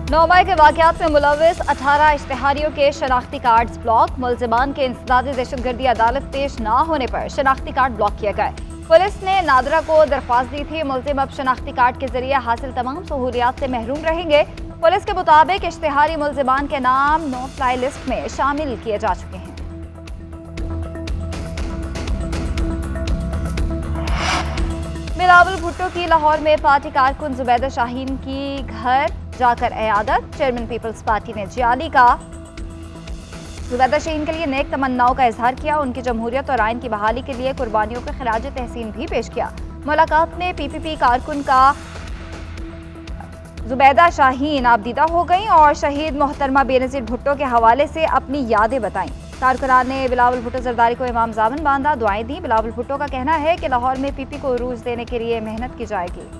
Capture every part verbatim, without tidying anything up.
नौमाह के वाक़यात में मुलविस अठारह इश्तिहारियों के शनाख्ती कार्ड ब्लॉक। मुल्ज़िमान के इंसदादी दहशतगर्दी अदालत पेश न होने पर शनाख्ती कार्ड ब्लॉक किए गए। पुलिस ने नादरा को दरख्वास्त दी थी। मुल्ज़िम अब शनाख्ती कार्ड के जरिए हासिल तमाम सहूलियात से महरूम रहेंगे। पुलिस के मुताबिक इश्तिहारी मुल्ज़िमान के नाम नो फ्लाई लिस्ट में शामिल किए जा चुके हैं। बिलावल भुट्टो की लाहौर में पार्टी कारकुन जुबैदा शाहीन की घर जाकर इयादत। चेयरमैन पीपल्स पार्टी ने जियाली का जुबैदा शाहीन के लिए नेक तमन्नाओं का इजहार किया। उनकी जमहूरियत और आइन की बहाली के लिए कुर्बानियों को खिराज तहसीन भी पेश किया। मुलाकात में पी पी पी कारकुन का जुबैदा शाहीन आबदीदा हो गई और शहीद मोहतरमा बेनज़ीर भुट्टो के हवाले से अपनी यादें बताईं। कारकुनान ने बिलावल भुट्टो जरदारी को इमाम ज़ामन बांधा, दुआएं दी। बिलावल भुट्टो का कहना है कि लाहौर में पी पी को उरूज देने के लिए मेहनत की जाएगी।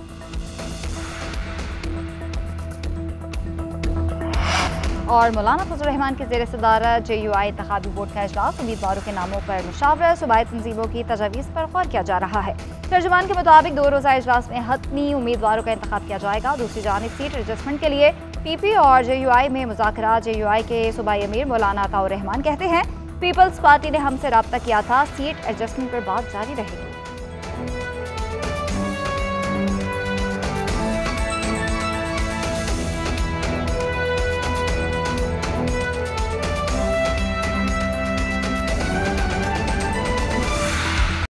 और मौलाना फजल रहमान के ज़ेर सदारत जे यू आई इंतखाबी बोर्ड का इजलास। उम्मीदवारों के नामों पर मुशावरत, सूबाई तंजीमों की तजावीज़ पर गौर किया जा रहा है। तर्जुमान के मुताबिक दो रोज़ा इजलास में हतमी उम्मीदवारों का इंतखाब किया जाएगा। दूसरी जानिब सीट एडजस्टमेंट के लिए पी पी और जे यू आई में मुज़ाकरात। जे यू आई के सूबाई अमीर मौलाना अताउर रहमान कहते हैं, पीपल्स पार्टी ने हमसे रब्ता किया था, सीट एडजस्टमेंट पर बात जारी रहेगी।